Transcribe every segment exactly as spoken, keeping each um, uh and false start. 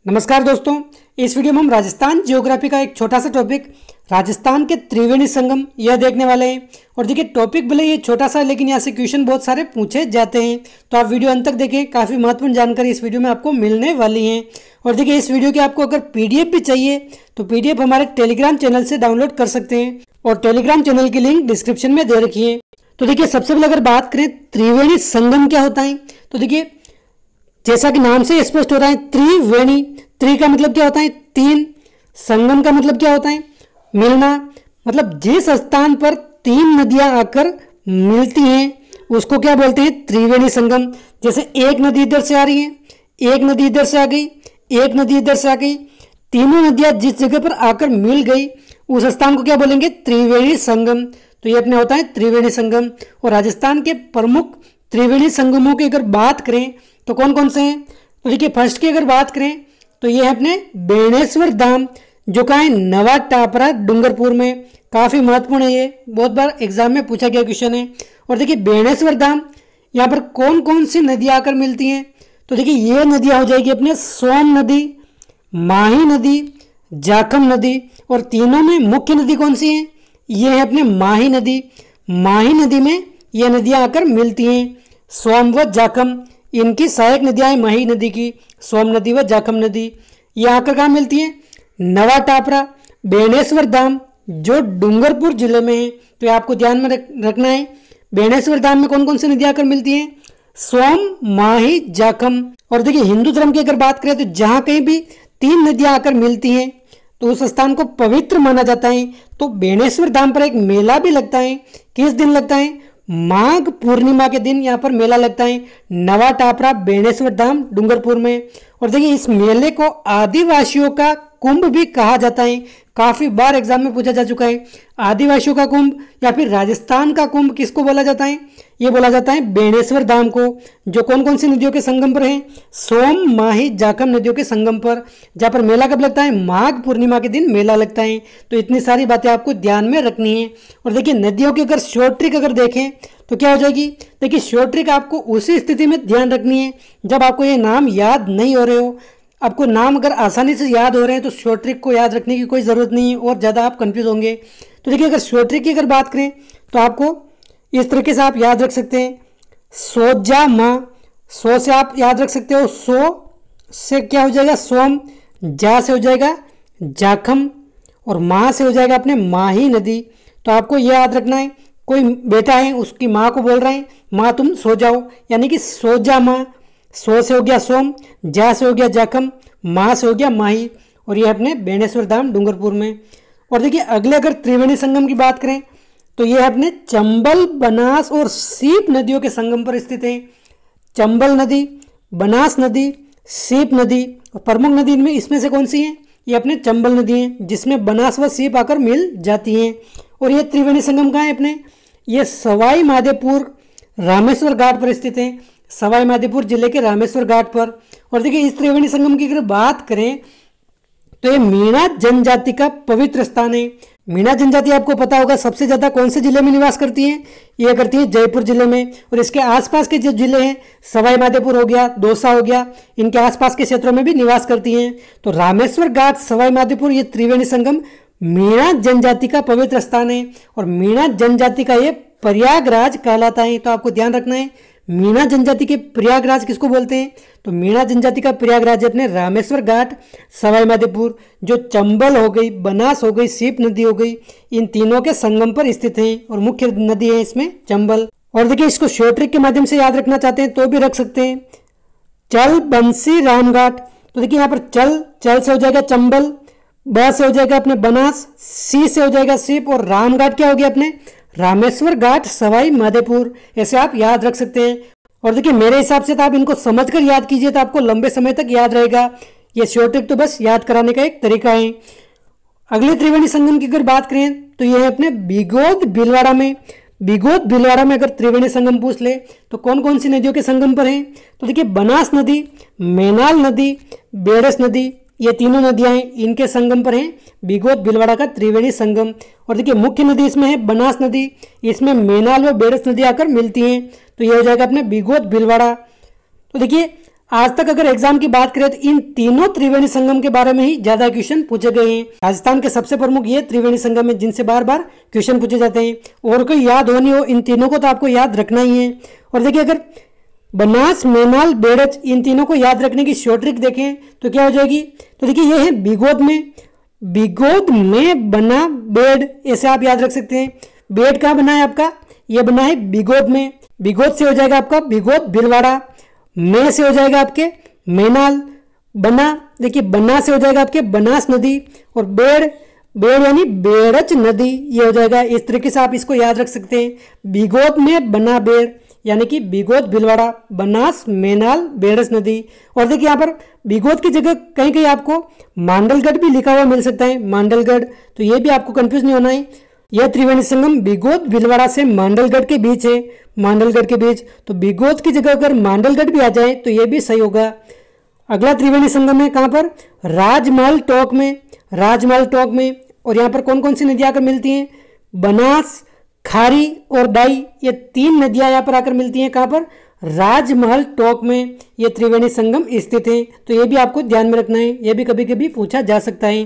नमस्कार दोस्तों, इस वीडियो में हम राजस्थान ज्योग्राफी का एक छोटा सा टॉपिक राजस्थान के त्रिवेणी संगम यह देखने वाले हैं। और देखिए टॉपिक भले ये छोटा सा लेकिन यहाँ से क्वेश्चन बहुत सारे पूछे जाते हैं, तो आप वीडियो अंत तक देखें। काफ़ी महत्वपूर्ण जानकारी इस वीडियो में आपको मिलने वाली है। और देखिए इस वीडियो की आपको अगर पीडीएफ भी चाहिए तो पीडीएफ हमारे टेलीग्राम चैनल से डाउनलोड कर सकते हैं और टेलीग्राम चैनल की लिंक डिस्क्रिप्शन में दे रखी है। तो देखिए सबसे पहले अगर बात करें त्रिवेणी संगम क्या होता है, तो देखिए जैसा कि नाम से स्पष्ट हो रहा है त्रिवेणी, त्रि का मतलब क्या होता है तीन, संगम का मतलब क्या होता है मिलना, मतलब जिस स्थान पर तीन नदियां आकर मिलती हैं उसको क्या बोलते हैं त्रिवेणी संगम। जैसे एक नदी इधर से आ रही है, एक नदी इधर से आ गई, एक नदी इधर से आ गई, तीनों नदियां जिस जगह पर आकर मिल गई उस स्थान को क्या बोलेंगे त्रिवेणी संगम। तो ये अपने होता है त्रिवेणी संगम। और राजस्थान के प्रमुख त्रिवेणी संगमों की अगर बात करें तो कौन कौन से हैं, तो देखिए फर्स्ट की अगर बात करें तो ये है अपने बेणेश्वर धाम, जो कहाँ है नवा टापरा डूंगरपुर में। काफ़ी महत्वपूर्ण है, ये बहुत बार एग्जाम में पूछा गया क्वेश्चन है। और देखिए बेणेश्वर धाम यहाँ पर कौन कौन सी नदियाँ आकर मिलती हैं, तो देखिए ये नदियाँ हो जाएगी अपने सोम नदी, माही नदी, जाखम नदी। और तीनों में मुख्य नदी कौन सी है, ये है अपने माही नदी। माही नदी में ये नदियाँ आकर मिलती हैं। सोम व जाखम इनकी सहायक नदियाँ हैं माही नदी की, सोम नदी व जाखम नदी। ये आकर कहाँ मिलती हैं नवा टापरा, बेणेश्वर धाम जो डूंगरपुर जिले में है। तो ये आपको ध्यान में रख, रखना है। बेणेश्वर धाम में कौन कौन सी नदियाँ आकर मिलती हैं, सोम, माही, जाखम। और देखिए हिंदू धर्म की अगर बात करें तो जहाँ कहीं भी तीन नदियाँ आकर मिलती हैं तो उस स्थान को पवित्र माना जाता है। तो बेणेश्वर धाम पर एक मेला भी लगता है। किस दिन लगता है, माघ पूर्णिमा के दिन यहाँ पर मेला लगता है नवा टापरा बेणेश्वर धाम डूंगरपुर में। और देखिए इस मेले को आदिवासियों का कुंभ भी कहा जाता है। काफी बार एग्जाम में पूछा जा चुका है। आदिवासियों का कुंभ या फिर राजस्थान का कुंभ किसको बोला जाता है, ये बोला जाता है बेणेश्वर धाम को, जो कौन कौन सी नदियों के संगम पर है, सोम, माही, जाखम नदियों के संगम पर, जहाँ पर मेला कब लगता है, माघ पूर्णिमा के दिन मेला लगता है। तो इतनी सारी बातें आपको ध्यान में रखनी है। और देखिए नदियों की अगर शॉर्ट ट्रिक अगर देखें तो क्या हो जाएगी, देखिए शॉर्ट ट्रिक आपको उसी स्थिति में ध्यान रखनी है जब आपको ये नाम याद नहीं हो रहे हो। आपको नाम अगर आसानी से याद हो रहे हैं तो शॉर्ट ट्रिक को याद रखने की कोई ज़रूरत नहीं है और ज़्यादा आप कंफ्यूज होंगे। तो देखिए अगर शॉर्ट ट्रिक की अगर बात करें तो आपको इस तरीके से आप याद रख सकते हैं, सोजा माँ, सो से आप याद रख सकते हो, सो से क्या हो जाएगा सोम, जा से हो जाएगा जाखम और माँ से हो जाएगा अपने माही नदी। तो आपको यह याद रखना है, कोई बेटा है उसकी माँ को बोल रहे हैं माँ तुम सो जाओ, यानी कि सोजा माँ। सो से हो गया सोम, जा से हो गया जाखम, माँ से हो गया माही। और ये अपने बेणेश्वर धाम डूंगरपुर में। और देखिए अगले अगर त्रिवेणी संगम की बात करें तो ये अपने चंबल, बनास और सीप नदियों के संगम पर स्थित है। चंबल नदी, बनास नदी, सीप नदी। और प्रमुख नदी इनमें इसमें से कौन सी है, ये अपने चंबल नदी है जिसमें बनास व सीप आकर मिल जाती हैं। और ये त्रिवेणी संगम कहाँ है अपने, ये सवाई माधोपुर रामेश्वर घाट पर स्थित है, सवाई माधोपुर जिले के रामेश्वर घाट पर। और देखिए इस त्रिवेणी संगम की अगर बात करें तो ये मीणा जनजाति का पवित्र स्थान है। मीणा जनजाति आपको पता होगा सबसे ज्यादा कौन से जिले में निवास करती है, ये करती है जयपुर जिले में। और इसके आसपास के जो जिले हैं सवाई माधोपुर हो गया, दौसा हो गया, इनके आसपास के क्षेत्रों में भी निवास करती हैं। तो रामेश्वर घाट, सवाई माधोपुर, ये त्रिवेणी संगम मीणा जनजाति का पवित्र स्थान है। और मीणा जनजाति का ये प्रयागराज कहलाता है। तो आपको ध्यान रखना है मीणा जनजाति के प्रयागराज किसको बोलते हैं, तो मीणा जनजाति का प्रयागराज है अपने रामेश्वर घाट, सवाई माधोपुर, जो चंबल हो गई, बनास हो गई, सीप नदी हो गई, इन तीनों के संगम पर स्थित है। और मुख्य नदी है इसमें चंबल। और देखिए इसको शॉर्ट ट्रिक के माध्यम से याद रखना चाहते हैं तो भी रख सकते हैं, चल, बंसी, रामघाट। तो देखिए यहाँ पर चल, चल से हो जाएगा चंबल, ब से हो जाएगा अपने बनास, सी से हो जाएगा सीप और रामघाट क्या हो गया अपने रामेश्वर घाट, सवाई माधोपुर। ऐसे आप याद रख सकते हैं। और देखिए मेरे हिसाब से तो आप इनको समझकर याद कीजिए तो आपको लंबे समय तक याद रहेगा। ये शॉर्ट ट्रिक तो बस याद कराने का एक तरीका है। अगले त्रिवेणी संगम की अगर बात करें तो ये है अपने बिगोद भीलवाड़ा में। बिगोद भीलवाड़ा में अगर त्रिवेणी संगम पूछ ले तो कौन कौन सी नदियों के संगम पर है, तो देखिए बनास नदी, मेनाल नदी, बेड़स नदी, ये तीनों नदियां हैं, इनके संगम पर हैं बिगोद भीलवाड़ा का त्रिवेणी संगम। और देखिए मुख्य नदी इसमें है बनास नदी, इसमें मेनाल व बेड़स नदी आकर मिलती हैं। तो ये हो जाएगा अपने बिगोद भीलवाड़ा। तो देखिए आज तक अगर एग्जाम की बात करें तो इन तीनों त्रिवेणी संगम के बारे में ही ज्यादा क्वेश्चन पूछे गए हैं। राजस्थान के सबसे प्रमुख ये त्रिवेणी संगम है जिनसे बार बार क्वेश्चन पूछे जाते हैं, और कोई याद हो नहीं हो इन तीनों को तो आपको याद रखना ही है। और देखिए अगर बनास, मेनाल, बेड़च इन तीनों को याद रखने की शॉर्ट ट्रिक देखें तो क्या हो जाएगी। तो देखिए ये है बिगोद में, बिगोद में बना बेड़, ऐसे आप याद रख सकते हैं। बेड़ कहाँ बना है आपका, ये बना है बिगोद में। बिगोद से हो जाएगा आपका बिगोद भीलवाड़ा, में से हो जाएगा आपके मेनाल, बना देखिए बना से हो जाएगा आपके बनास नदी, और बेड़, बेड़ यानी बेड़च नदी, ये हो जाएगा। इस तरीके से आप इसको याद रख सकते हैं। बिगोद में बना बेड़ यानी कि बिगोद भीलवाड़ा, बनास, मेनाल, बेड़च नदी। और देखिए यहाँ पर बिगोद की जगह कहीं कहीं आपको मांडलगढ़ भी लिखा हुआ मिल सकता है, मांडलगढ़, तो ये भी आपको कंफ्यूज नहीं होना है। यह त्रिवेणी संगम बिगोद भीलवाड़ा से मांडलगढ़ के बीच है, मांडलगढ़ के बीच, तो बिगोद की जगह अगर मांडलगढ़ भी आ जाए तो ये भी सही होगा। अगला त्रिवेणी संगम है कहाँ पर, राजमहल टोक में, राजमहल टोक में। और यहाँ पर कौन कौन सी नदियाँ आकर मिलती हैं, बनास, खारी और डाई, ये तीन नदियाँ यहाँ पर आकर मिलती हैं। कहाँ पर, राजमहल टोक में ये त्रिवेणी संगम स्थित है, तो ये भी आपको ध्यान में रखना है, ये भी कभी कभी पूछा जा सकता है।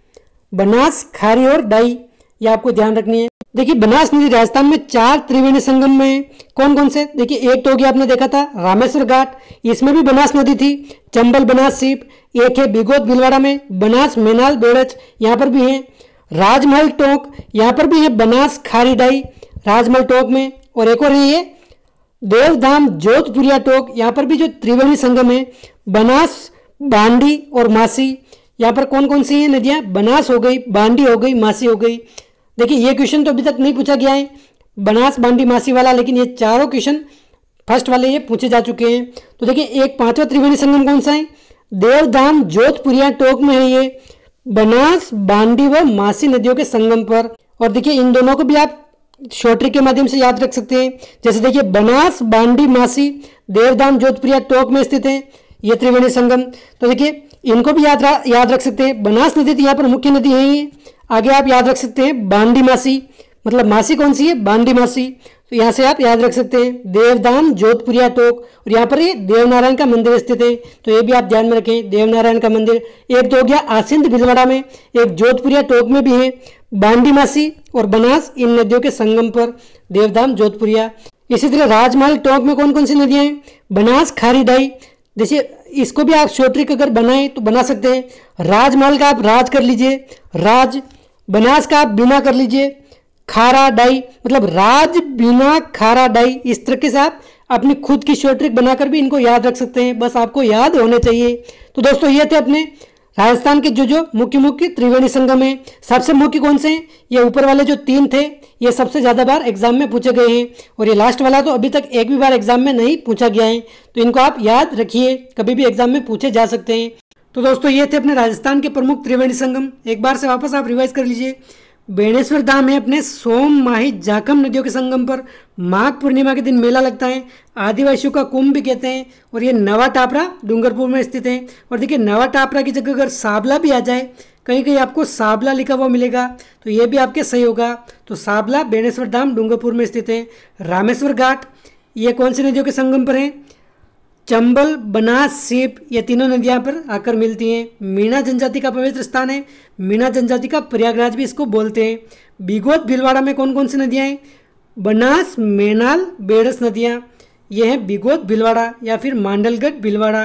बनास, खारी और डाई ये आपको ध्यान रखनी है। देखिए बनास नदी राजस्थान में चार त्रिवेणी संगम में कौन कौन से, देखिए एक तो हो गया आपने देखा था रामेश्वर घाट, इसमें भी बनास नदी थी, चंबल बनास सीप। एक है बिगोद भीलवाड़ा में बनास, मेनाल, बेड़च, यहाँ पर भी है। राजमहल टोक, यहाँ पर भी है बनास, खारी, डाई, राजमहल टोक में। और एक और है ये देवधाम जोधपुरिया टोक, यहाँ पर भी जो त्रिवेणी संगम है बनास, बांडी और मासी। यहाँ पर कौन कौन सी है नदियाँ, बनास हो गई, बांडी हो गई, मासी हो गई। देखिए ये क्वेश्चन तो अभी तक नहीं पूछा गया है बनास, बांडी, मासी वाला, लेकिन ये चारों क्वेश्चन फर्स्ट वाले ये पूछे जा चुके हैं। तो देखिए एक पांचवा त्रिवेणी संगम कौन सा है, देवधाम जोधपुरिया टोक में है ये, बनास, बांडी व मासी नदियों के संगम पर। और देखिए इन दोनों को भी आप शॉर्ट ट्रिक के माध्यम से याद रख सकते हैं। जैसे देखिए बनास, बांडी, मासी देवधाम जोधपुरिया टोक में स्थित है ये त्रिवेणी संगम, तो देखिए इनको भी याद याद रख सकते हैं। बनास नदी तो यहाँ पर मुख्य नदी है ही। आगे आप याद रख सकते हैं बांडी मासी, मतलब मासी कौन सी है, बांडी मासी, तो यहाँ से आप याद रख सकते हैं। देवधाम जोधपुरिया टोक, और यहाँ पर ये देवनारायण का मंदिर स्थित है, तो ये भी आप ध्यान में रखें, देवनारायण का मंदिर। एक तो हो गया आसिंद भीलवाड़ा में, एक जोधपुरिया टोक में भी है बांडी मासी और बनास, इन नदियों के संगम पर देवधाम जोधपुरिया। इसी तरह राजमहल टोक में कौन कौन सी नदियाँ हैं, बनास, खारी, डाई। जैसे इसको भी आप शॉर्ट ट्रिक अगर बनाए तो बना सकते हैं। राजमहल का आप राज कर लीजिए, राज, बनास का आप बिना कर लीजिए, खारा, डाई, मतलब राज, बिना, खारा, डाई। इस तरीके से आप अपनी खुद की शॉर्ट ट्रिक बनाकर भी इनको याद रख सकते हैं, बस आपको याद होने चाहिए। तो दोस्तों ये थे अपने राजस्थान के जो जो मुख्य मुख्य त्रिवेणी संगम है। सबसे मुख्य कौन से हैं, ये ऊपर वाले जो तीन थे ये सबसे ज़्यादा बार एग्जाम में पूछे गए हैं, और ये लास्ट वाला तो अभी तक एक भी बार एग्जाम में नहीं पूछा गया है, तो इनको आप याद रखिए, कभी भी एग्जाम में पूछे जा सकते हैं। तो दोस्तों ये थे अपने राजस्थान के प्रमुख त्रिवेणी संगम, एक बार से वापस आप रिवाइज कर लीजिए। बेणेश्वर धाम है अपने सोम, माही, जाखम नदियों के संगम पर माघ पूर्णिमा के दिन मेला लगता है, आदिवासियों का कुंभ भी कहते हैं, और ये नवा टापरा डूंगरपुर में स्थित है। और देखिए नवा टापरा की जगह अगर साबला भी आ जाए, कहीं कहीं आपको साबला लिखा हुआ मिलेगा, तो ये भी आपके सही होगा। तो साबला बेणेश्वर धाम डूंगरपुर में स्थित है। रामेश्वर घाट ये कौन सी नदियों के संगम पर है, चंबल, बनास, सीप, ये तीनों नदियाँ पर आकर मिलती हैं। मीणा जनजाति का पवित्र स्थान है, मीणा जनजाति का प्रयागराज भी इसको बोलते हैं। बिगोद भीलवाड़ा में कौन कौन सी नदियाँ हैं, बनास, मेनाल, बेड़स नदियाँ, ये हैं बिगोद भीलवाड़ा या फिर मांडलगढ़ भीलवाड़ा।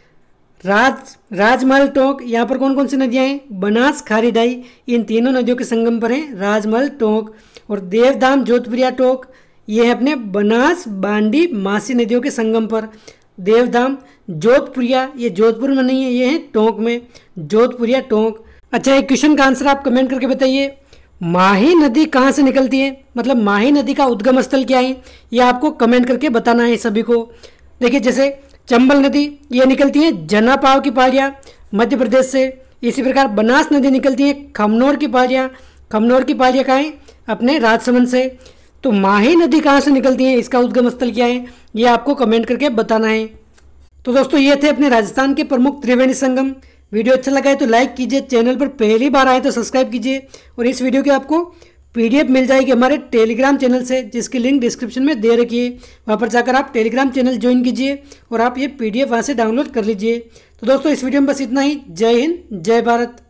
राज राजमहल टोंक, यहाँ पर कौन कौन सी नदियाँ हैं, बनास, खारी, डाई, इन तीनों नदियों के संगम पर हैं राजमहल टोंक। और देवधाम जोधपुरिया टोंक, ये है अपने बनास, बांडी, मासी नदियों के संगम पर। देवधाम जोधपुरिया, ये जोधपुर में नहीं है, ये है टोंक में, जोधपुरिया टोंक। अच्छा एक क्वेश्चन का आंसर आप कमेंट करके बताइए, माही नदी कहाँ से निकलती है, मतलब माही नदी का उद्गम स्थल क्या है, ये आपको कमेंट करके बताना है सभी को। देखिए जैसे चंबल नदी ये निकलती है जनापाव की पहाड़ियाँ मध्य प्रदेश से, इसी प्रकार बनास नदी निकलती है खमनोर की पहाड़ियाँ, खमनोर की पहाड़ियाँ कहाँ हैं, अपने राजसमंद से। तो माही नदी कहाँ से निकलती है, इसका उद्गम स्थल क्या है, ये आपको कमेंट करके बताना है। तो दोस्तों ये थे अपने राजस्थान के प्रमुख त्रिवेणी संगम। वीडियो अच्छा लगा है तो लाइक कीजिए, चैनल पर पहली बार आए तो सब्सक्राइब कीजिए, और इस वीडियो के आपको पीडीएफ मिल जाएगी हमारे टेलीग्राम चैनल से, जिसकी लिंक डिस्क्रिप्शन में दे रखी है। वहाँ पर जाकर आप टेलीग्राम चैनल ज्वाइन कीजिए और आप ये पीडीएफ वहाँ से डाउनलोड कर लीजिए। तो दोस्तों इस वीडियो में बस इतना ही। जय हिंद, जय भारत।